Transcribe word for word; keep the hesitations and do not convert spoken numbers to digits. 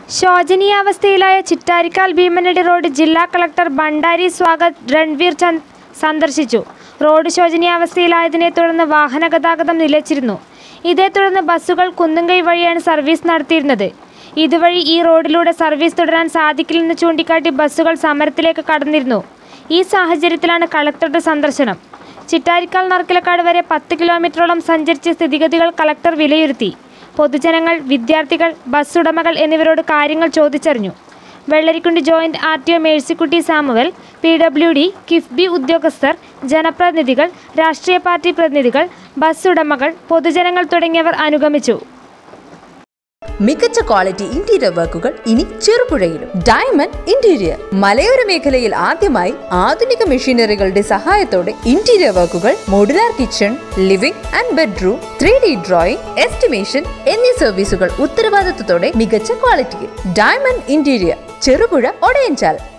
ശോചനീയാവസ്ഥയിലായ Chittarikkal Bheemanadi road ജില്ലാ collector Bhandari Swagat Ranveer Chand സന്ദർശിച്ചു. Road ശോചനീയാവസ്ഥയിലായതിനെ തുടർന്ന് വാഹന ഗതാഗതം നിലച്ചിരുന്നു. ഇതേ തുടർന്ന് ബസ്സുകൾ കുന്നുംകൈ വഴിയാണ് സർവീസ് നടത്തിയിരുന്നത്. ഇതുവഴി ഈ റോഡിലൂടെ സർവീസ് തുടരാൻ സാധിക്കില്ലെന്ന് ചൂണ്ടിക്കാട്ടി ബസ്സുകൾ സമരത്തിലേക്ക് കടന്നിരുന്നു. ഈ സാഹചര്യത്തിലാണ് കളക്ടറുടെ സന്ദർശനം. ചിറ്റാരിക്കാൽ നർക്കിലക്കാട് വരെ പത്ത് കിലോമീറ്ററോളം സഞ്ചരിച്ച സ്ഥിതിഗതികൾ കളക്ടർ വിലയിരുത്തി. പൊതുജനങ്ങൾ, വിദ്യാർത്ഥികൾ, ബസ് ഉടമകൾ എന്നിവരോട് കാര്യങ്ങൾ ചോദിച്ചറിഞ്ഞു. Vellarikundu joint R T O Mercykutty Samuel, P W D, KIIFB ഉദ്യോഗസ്ഥർ, ജനപ്രതിനിധികൾ, രാഷ്ട്രീയ പാർട്ടി പ്രതിനിധികൾ, ബസ് ഉടമകൾ, പൊതുജനങ്ങൾ തുടങ്ങിയവർ അനുഗമിച്ചു. മികച്ച ക്വാളിറ്റി ഇന്റീരിയർ വർക്കുകൾ ഇനി ചെറുപുഴയിലും. ഡയമണ്ട് ഇന്റീരിയർ മലയോര മേഖലയിൽ ആദ്യമായി ആധുനിക മെഷീനറികളുടെ സഹായത്തോടെ ഇന്റീരിയർ വർക്കുകൾ, modular kitchen, living and bedroom, three D drawing, estimation എന്നീ സർവീസുകൾ ഉത്തരവാദിത്തത്തോടെ മികച്ച ക്വാളിറ്റിയിൽ. Diamond interior, Cherupuzha, Odayanchal.